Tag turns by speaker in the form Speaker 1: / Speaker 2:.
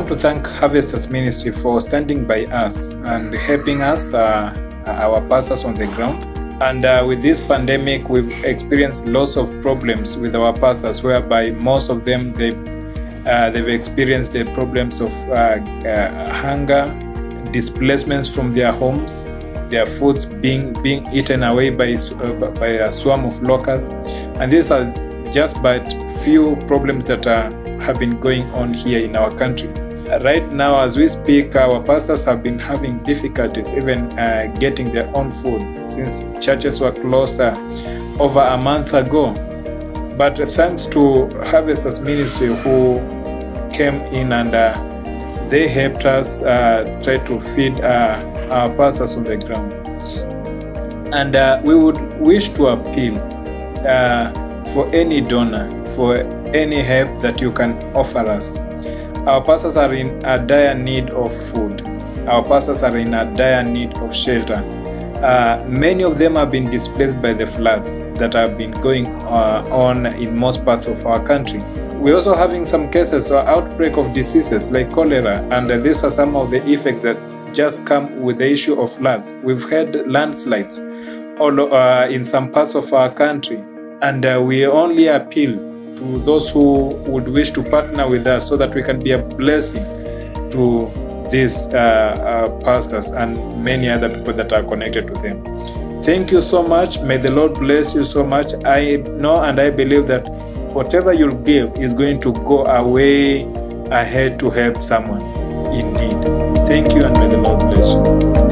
Speaker 1: want to thank Harvesters Ministry for standing by us and helping us, our pastors on the ground. And with this pandemic, we've experienced lots of problems with our pastors, whereby most of them, they've experienced the problems of hunger, displacements from their homes, their foods being eaten away by a swarm of locusts. And these are just but few problems that have been going on here in our country. Right now, as we speak, our pastors have been having difficulties even getting their own food, since churches were closed over a month ago. But thanks to Harvesters Ministry, who came in and they helped us try to feed our pastors on the ground. And we would wish to appeal for any donor, for any help that you can offer us. Our pastors are in a dire need of food. Our pastors are in a dire need of shelter. Many of them have been displaced by the floods that have been going on in most parts of our country. We're also having some cases or outbreak of diseases like cholera, and these are some of the effects that just come with the issue of floods. We've had landslides all in some parts of our country, and we only appeal to those who would wish to partner with us so that we can be a blessing to these pastors and many other people that are connected to them. Thank you so much. May the Lord bless you so much. I know and I believe that whatever you'll give is going to go away ahead to help someone in need. Thank you, and may the Lord bless you.